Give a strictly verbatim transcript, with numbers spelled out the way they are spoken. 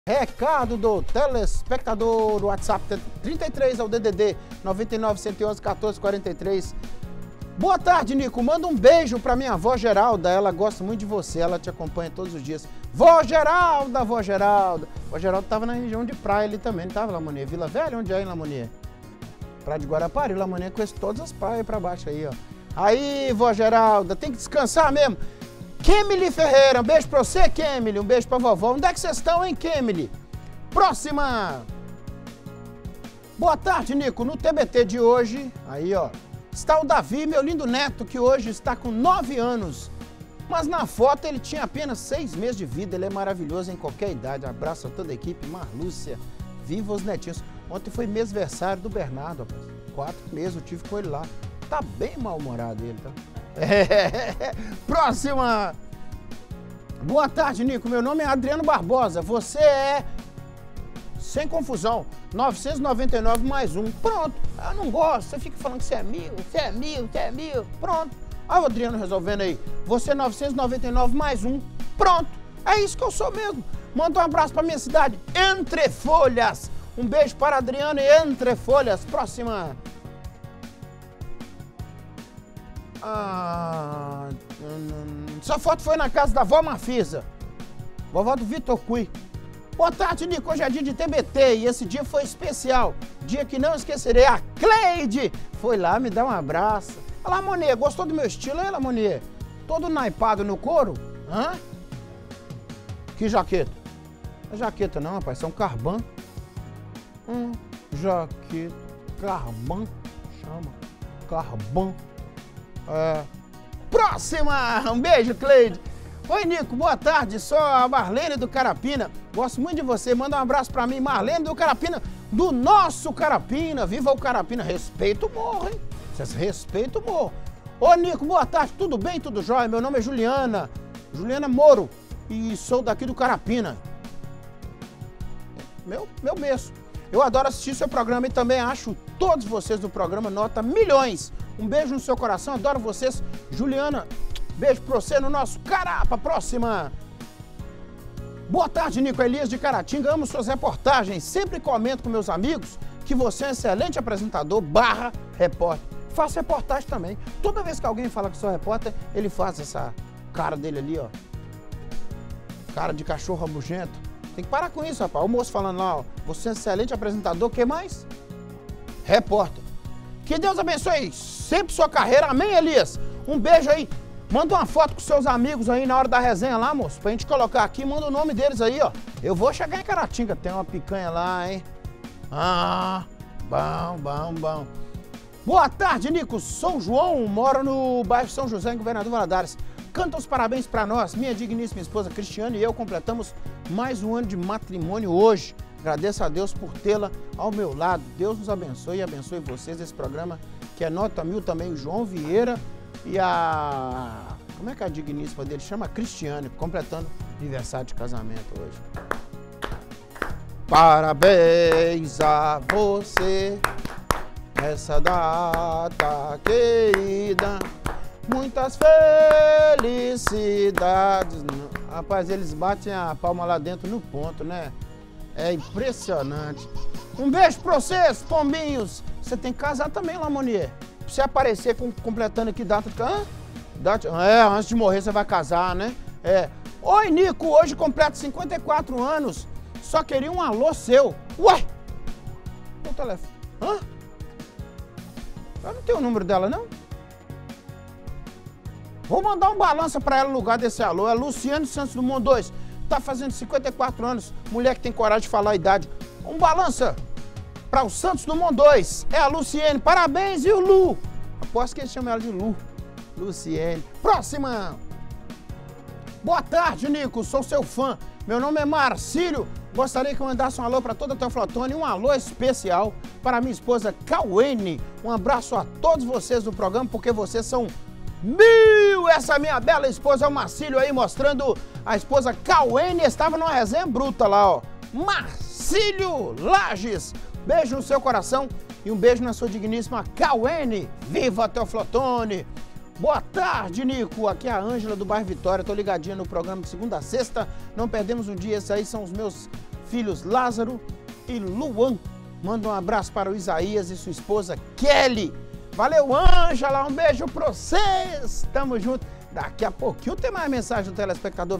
Recado do telespectador do WhatsApp trinta e três ao D D D nove nove um um um, quatorze quarenta e três. Boa tarde, Nico. Manda um beijo pra minha avó Geralda. Ela gosta muito de você, ela te acompanha todos os dias. Vó Geralda, vó Geralda. Vó Geralda tava na região de praia ali também, não tava, Lamonier? Vila Velha, onde é em Lamonier? Praia de Guarapari, Lamonier conhece todas as praias pra baixo aí, ó. Aí, vó Geralda, tem que descansar mesmo. Kemily Ferreira, um beijo pra você, Kemily, um beijo pra vovó. Onde é que vocês estão, hein, Kemily? Próxima! Boa tarde, Nico. No T B T de hoje, aí, ó, está o Davi, meu lindo neto, que hoje está com nove anos. Mas na foto ele tinha apenas seis meses de vida. Ele é maravilhoso em qualquer idade. Abraço a toda a equipe. Marlúcia, viva os netinhos. Ontem foi mêsversário do Bernardo, rapaz. Quatro meses eu tive com ele lá. Tá bem mal-humorado ele, tá? É. Próxima! Boa tarde, Nico. Meu nome é Adriano Barbosa. Você é, sem confusão, novecentos e noventa e nove mais um. Pronto. Eu não gosto. Você fica falando que você é mil, você é mil, você é mil. Pronto. Olha o Adriano resolvendo aí. Você é novecentos e noventa e nove mais um. Pronto. É isso que eu sou mesmo. Manda um abraço pra minha cidade, Entre Folhas. Um beijo para Adriano e Entre Folhas. Próxima. Ah, sua foto foi na casa da vó Mafisa, vovó do Vitor Cui. Boa tarde, Nico. Hoje é dia de T B T e esse dia foi especial. Dia que não esquecerei. A Cleide foi lá me dar um abraço. Olha lá, Lamonier, gostou do meu estilo, hein, Lamonier? Todo naipado no couro? Hã? Que jaqueta? Não é jaqueta não, rapaz, são carban. Hum, jaqueta, carban, chama, carban. É. Próxima! Um beijo, Cleide. Oi, Nico, boa tarde. Sou a Marlene do Carapina. Gosto muito de você. Manda um abraço pra mim, Marlene do Carapina, do nosso Carapina. Viva o Carapina. Respeito o morro, hein? Vocês respeitam o morro. Ô, Nico, boa tarde. Tudo bem? Tudo jóia? Meu nome é Juliana. Juliana Moro. E sou daqui do Carapina. Meu, meu mesmo. Eu adoro assistir seu programa e também acho todos vocês do programa nota milhões. Um beijo no seu coração, adoro vocês. Juliana, beijo pra você no nosso Carapa. Próxima. Boa tarde, Nico. Elias de Caratinga, amo suas reportagens. Sempre comento com meus amigos que você é um excelente apresentador barra repórter. Faço reportagem também. Toda vez que alguém fala que sou repórter, ele faz essa cara dele ali, ó. Cara de cachorro rabugento. Tem que parar com isso, rapaz. O moço falando lá, ó. Você é um excelente apresentador, o que mais? Repórter. Que Deus abençoe sempre sua carreira. Amém, Elias? Um beijo aí. Manda uma foto com seus amigos aí na hora da resenha lá, moço. Pra gente colocar aqui. Manda o nome deles aí, ó. Eu vou chegar em Caratinga. Tem uma picanha lá, hein? Ah, bom, bom, bom. Boa tarde, Nico. Sou João. Moro no bairro São José, em Governador Valadares. Canta os parabéns pra nós. Minha digníssima esposa Cristiane e eu completamos mais um ano de matrimônio hoje. Agradeço a Deus por tê-la ao meu lado. Deus nos abençoe e abençoe vocês. Esse programa que é nota mil também, o João Vieira e a... Como é que é a digníssima dele? Chama Cristiane, completando aniversário de casamento hoje. Parabéns a você, essa data querida. Muitas felicidades. Rapaz, eles batem a palma lá dentro no ponto, né? É impressionante. Um beijo pra vocês, pombinhos. Você tem que casar também, Lamonier. Pra você aparecer com, completando aqui data de... Hã? Data... É, antes de morrer você vai casar, né? É. Oi, Nico, hoje completo cinquenta e quatro anos. Só queria um alô seu. Ué? Meu telefone. Hã? Eu não tenho o número dela, não? Vou mandar um balança pra ela no lugar desse alô. É Luciane Santos do Mundo dois. Tá fazendo cinquenta e quatro anos. Mulher que tem coragem de falar a idade. Um balança para o Santos do Mundo dois. É a Luciene. Parabéns, viu, Lu? Aposto que eles chamam ela de Lu. Luciene. Próxima. Boa tarde, Nico. Sou seu fã. Meu nome é Marcílio. Gostaria que eu mandasse um alô para toda a Teoflotone e um alô especial para minha esposa Cauene. Um abraço a todos vocês do programa, porque vocês são mil! Essa minha bela esposa é o Marcílio aí, mostrando a esposa Cauene. Estava numa resenha bruta lá, ó. Marcílio Lages. Beijo no seu coração e um beijo na sua digníssima Cauene. Viva Teoflotone! Boa tarde, Nico. Aqui é a Ângela do bairro Vitória. Tô ligadinha no programa de segunda a sexta. Não perdemos um dia. Esses aí são os meus filhos Lázaro e Luan. Manda um abraço para o Isaías e sua esposa Kelly. Valeu, Ângela, um beijo pra vocês. Tamo junto. Daqui a pouquinho tem mais mensagem do telespectador.